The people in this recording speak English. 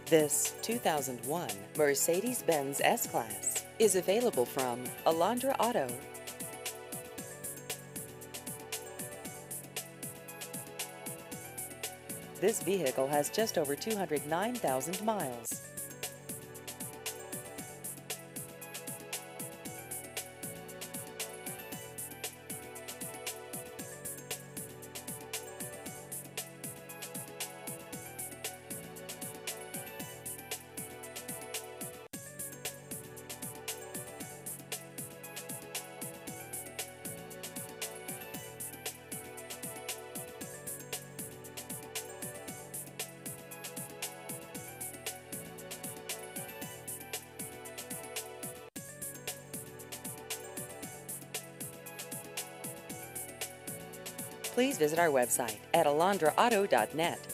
This 2001 Mercedes-Benz S-Class is available from Alondra Auto. This vehicle has just over 209,000 miles. Please visit our website at alondraauto.net.